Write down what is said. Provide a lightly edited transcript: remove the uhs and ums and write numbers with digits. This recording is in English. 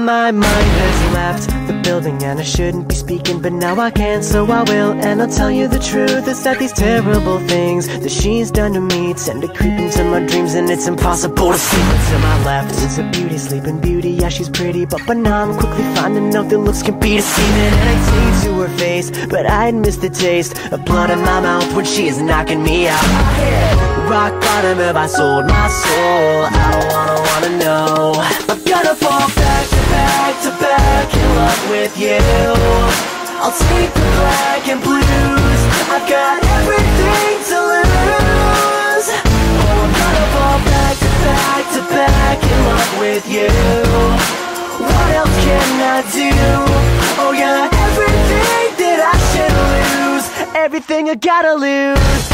My mind has left the building and I shouldn't be speaking, but now I can, so I will. And I'll tell you the truth, is that these terrible things that she's done to me tend to creep into my dreams, and it's impossible to see. But to my left is a beauty, sleeping beauty. Yeah, she's pretty, but now I'm quickly finding out that looks can be deceiving. And I say to her face, but I'd miss the taste of blood in my mouth when she is knocking me out. Rock bottom, have I sold my soul? I don't wanna know. I'm gonna fall back to back to back in love with you. I'll take the black and blues, I've got everything to lose. Oh, I'm gonna fall back to back to back in love with you. What else can I do? Oh yeah, everything that I should lose, everything I gotta lose.